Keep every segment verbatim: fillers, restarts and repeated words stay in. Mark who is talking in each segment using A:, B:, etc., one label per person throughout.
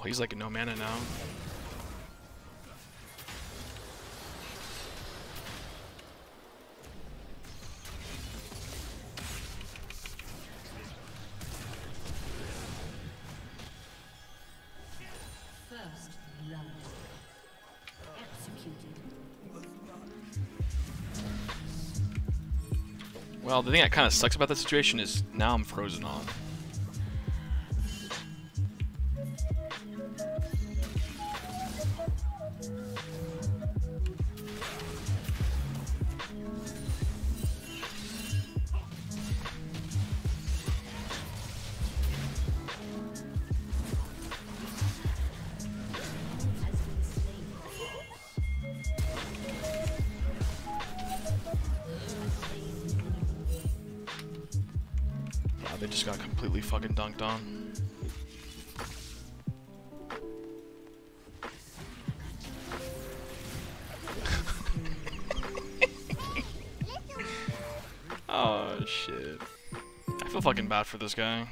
A: he's like no mana now.
B: First blood. Executed.
A: Well, the thing that kind of sucks about the situation is now I'm frozen on. They just got completely fucking dunked on. Oh shit. I feel fucking bad for this guy.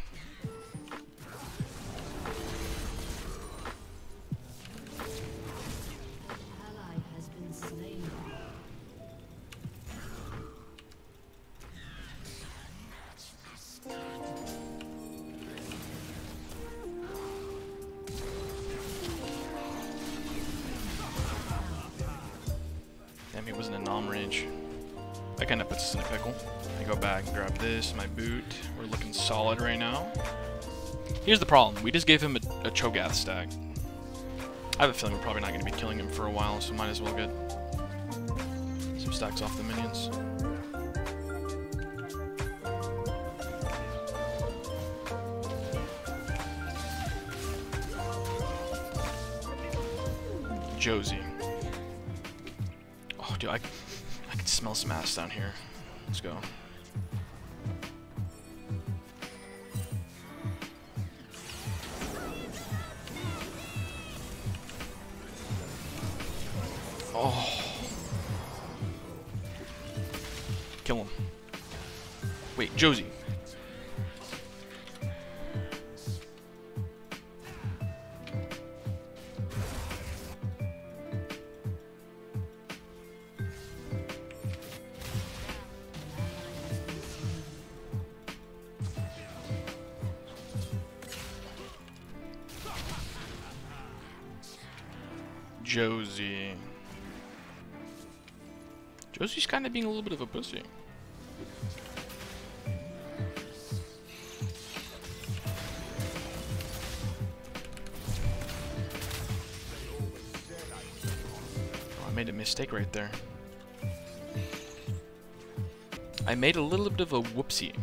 A: Damn, he wasn't in nom range. That kind of puts us in a pickle. I go back and grab this, my boot. We're looking solid right now. Here's the problem. We just gave him a, a Cho'Gath stack. I have a feeling we're probably not going to be killing him for a while, so might as well get some stacks off the minions. Josie. Oh, dude, I, I can smell some ass down here. Let's go. Oh. Kill him. Wait, Josie. Josie. Josie's kind of being a little bit of a pussy. Oh, I made a mistake right there. I made a little bit of a whoopsie.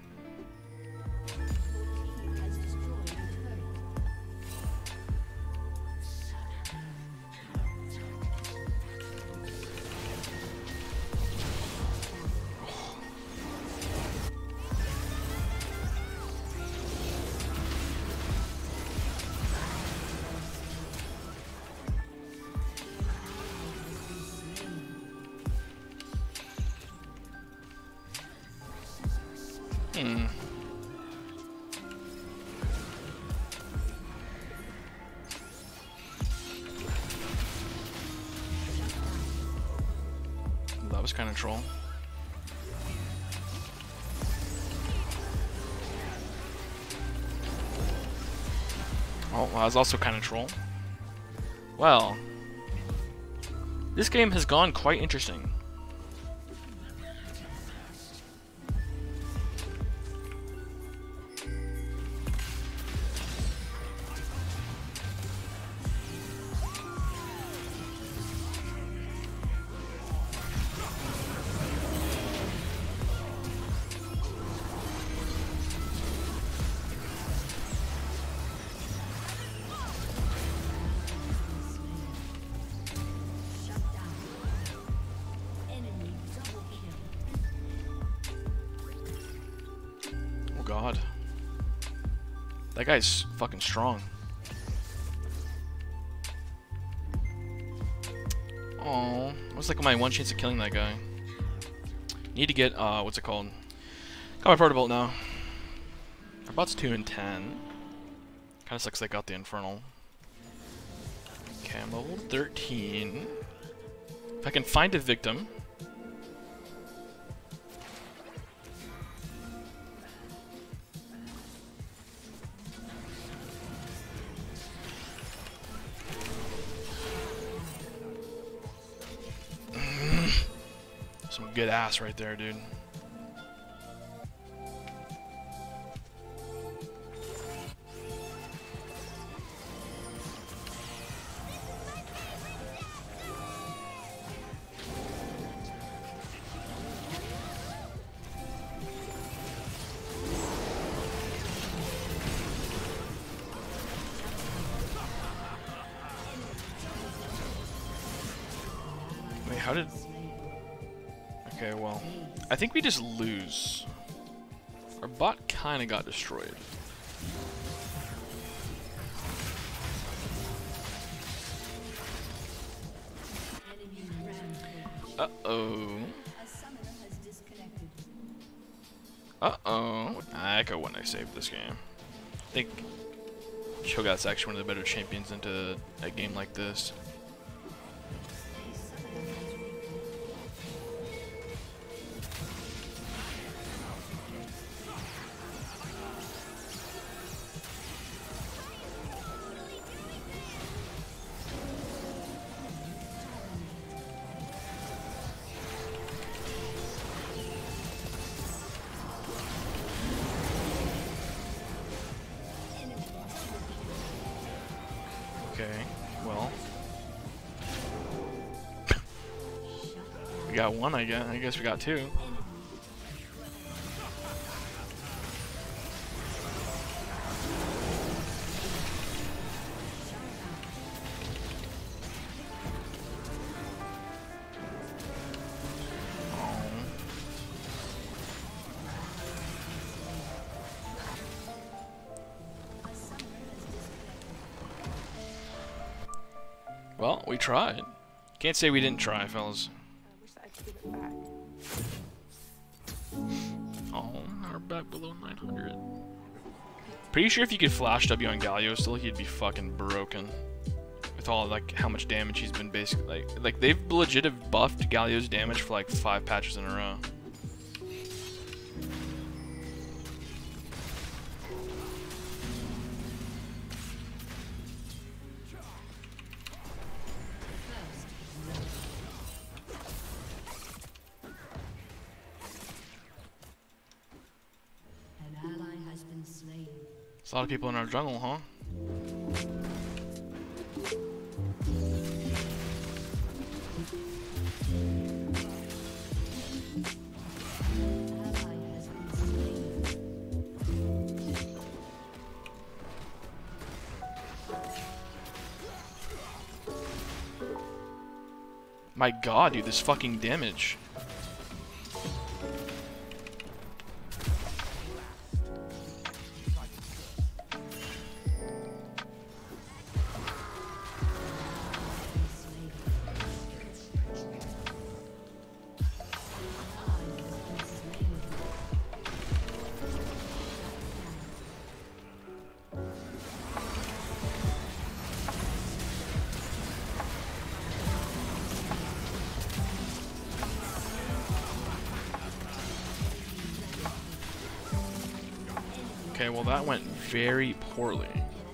A: Hmm. That was kind of troll. Oh, well, that was also kind of troll. Well, this game has gone quite interesting. God. That guy's fucking strong. Oh, what's like my one chance of killing that guy? Need to get, uh, what's it called? Got my proto bolt now. Our bot's two and ten. Kinda sucks they got the infernal. Okay, I'm level thirteen. If I can find a victim. Some good ass right there, dude. Wait, how did... Okay, well, I think we just lose. Our bot kind of got destroyed. Uh-oh. Uh-oh. I echo when I saved this game. I think Cho'Gath's actually one of the better champions into a game like this. Okay, well. We got one, I guess. I guess we got two. Well, we tried. Can't say we didn't try, fellas.
C: I wish I could give it back.
A: Oh, we're back below nine hundred. Pretty sure if you could flash W on Galio still, he'd be fucking broken. With all, like, how much damage he's been basically, like, like they've legit have buffed Galio's damage for, like, five patches in a row. There's a lot of people in our jungle, huh? My god, dude, this fucking damage. Okay, well that went very poorly.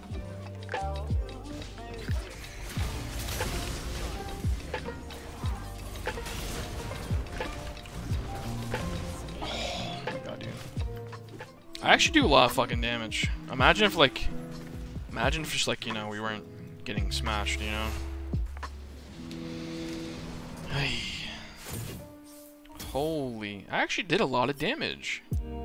A: Oh my god, dude. I actually do a lot of fucking damage. Imagine if, like, imagine if just, like, you know, we weren't getting smashed, you know? Hey. Holy, I actually did a lot of damage.